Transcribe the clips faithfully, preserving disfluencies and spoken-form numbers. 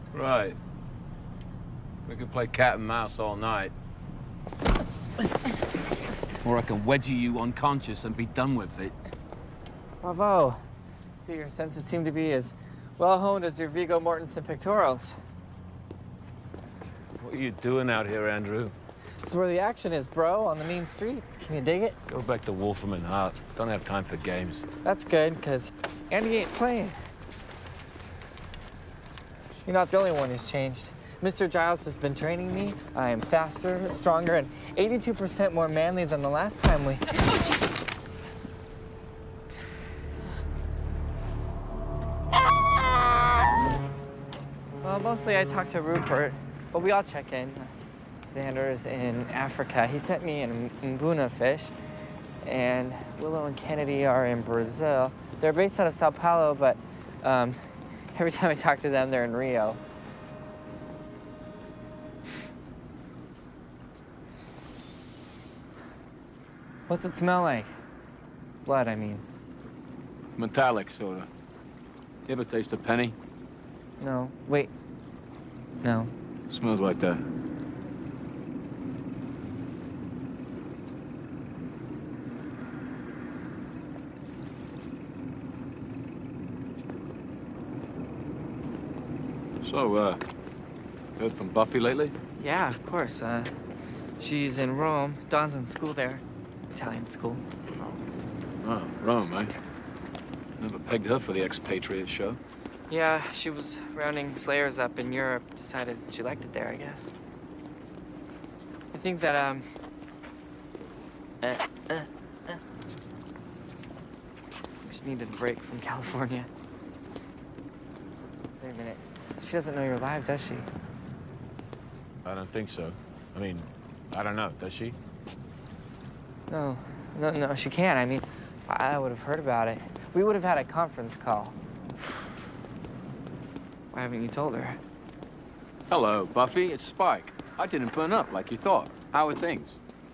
Right. We could play cat and mouse all night. Or I can wedgie you unconscious and be done with it. Bravo. See, your senses seem to be as well honed as your Viggo Mortensen pectorals. What are you doing out here, Andrew? It's where the action is, bro, on the mean streets. Can you dig it? Go back to Wolfram and Hart. Don't have time for games. That's good, because Andy ain't playing. You're not the only one who's changed. Mister Giles has been training me. I am faster, stronger, and eighty-two percent more manly than the last time we... Well, mostly I talked to Rupert, but we all check in. Xander is in Africa. He sent me an mbuna fish, and Willow and Kennedy are in Brazil. They're based out of Sao Paulo, but um, every time I talk to them, they're in Rio. What's it smell like? Blood, I mean. Metallic, sorta. You ever taste a penny? No. Wait. No. Smells like that. So, uh, heard from Buffy lately? Yeah, of course. Uh, she's in Rome. Dawn's in school there. Italian school. Oh, Rome, eh? Never pegged her for the expatriate show. Yeah, she was rounding slayers up in Europe. Decided she liked it there, I guess. I think that, um... Uh, uh, uh. She needed a break from California. Wait a minute. She doesn't know you're alive, does she? I don't think so. I mean, I don't know. Does she? No. No, no, she can't. I mean, I would have heard about it. We would have had a conference call. Why haven't you told her? Hello, Buffy. It's Spike. I didn't burn up like you thought. How are things?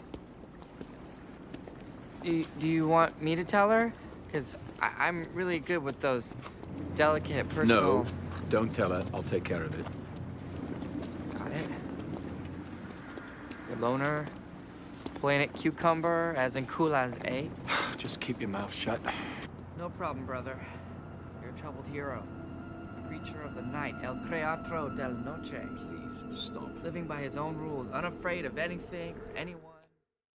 Do you, do you want me to tell her? Because I'm really good with those delicate personal... No, don't tell her. I'll take care of it. Got it. Your loner, planet cucumber, as in cool as A. Just keep your mouth shut. No problem, brother. You're a troubled hero. Creature of the night, el creatro del noche. Please, stop. Living by his own rules, unafraid of anything or anyone.